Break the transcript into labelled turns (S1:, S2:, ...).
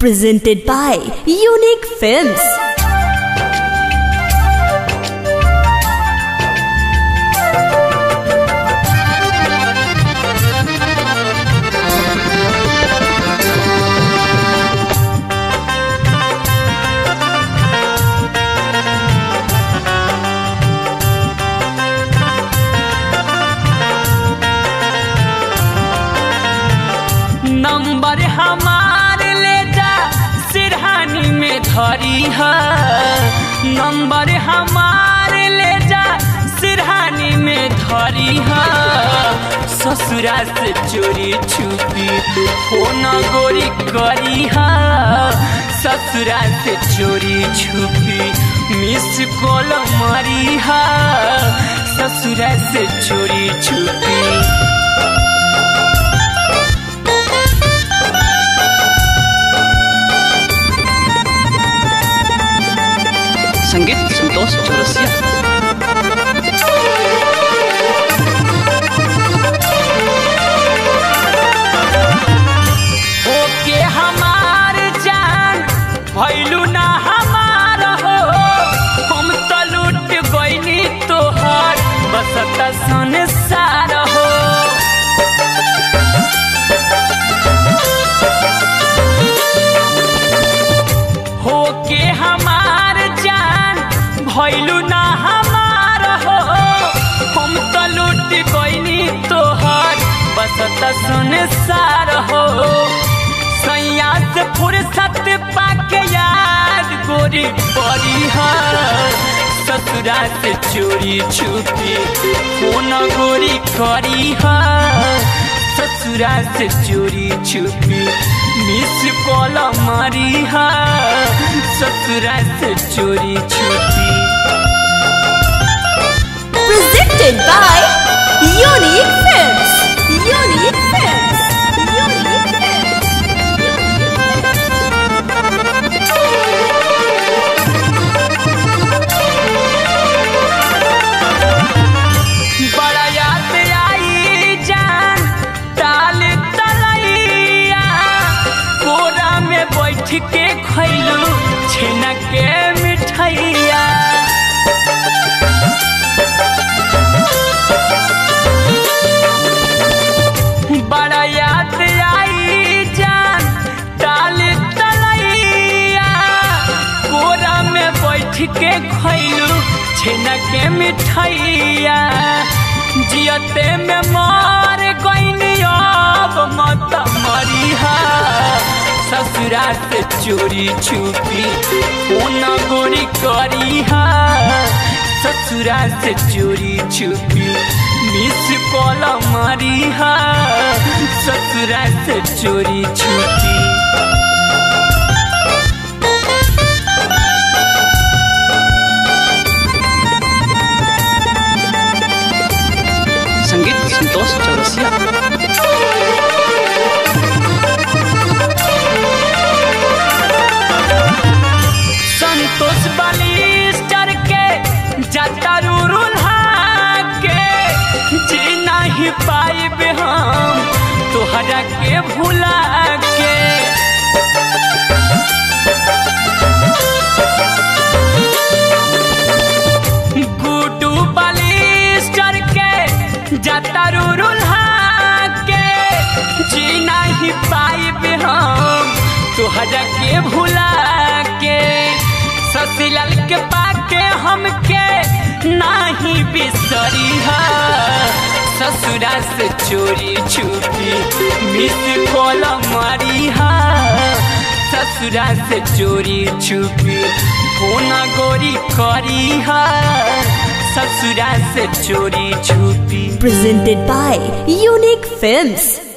S1: Presented by Unique Films.
S2: Number हमार ले जा सिरहानी में धरी है। नंबर हमार ले जा सिरहानी में धरी है। ससुरा से चोरी छुपी फोन गोरी करी है। ससुरा से चोरी छुपी मिस कॉल मारी है। ससुरा से चोरी छुपी
S3: संगीत संतोष चौरसिया।
S2: ओके हमार जान भइलू ना हमार हो। हम तो लूट गइनी तोहर बसता संसार हो। होके हमार जान भइलू ना हमार हो। हम तो लूट गइनी तोहर बसता संसार हो। सैया से फुर्सत पाके याद गोरी पड़ी है। ससुरा से चोरी छुपी फोन गोरी करी है। ससुरा से चोरी छुपी मिस कॉल मारी है। ससुरा से चोरी छुपी
S1: Presented by Unique Films. Unique Films. Unique Films.
S2: बड़ा याद आई जान ताल तलैया। कोरा में बैठ के खैलू छेना के मिठाइया। बड़ा याद आई जान ताल तलैया। कोरा में बैठ के खैलू छेना के मिठाइया। जियते में मार गइनी अब मत मरी है। ससुरा से चोरी छुपी फोन गोरी करी है। ससुरा से चोरी छुपी मिस कॉल मारी है। ससुरा से चोरी छुपी
S3: संगीत संतोष चौरसिया।
S2: संतोष बालिस्टर के जतारू रुल्हा के जी नहीं पाइब हम तोहरा के भुला के। गुड्डू बालिस्टर के जतारू रुल्हा के जी नहीं पाइब हम तोहरा के भुला के। ससीलाल के पाके हमके नहीं बिसरी है। ससुरा से चोरी छुपी मिस कॉल मारी है। ससुरा से चोरी छुपी फोन गोरी करी है। ससुरा से चोरी छुपी
S1: Presented by Unique Films.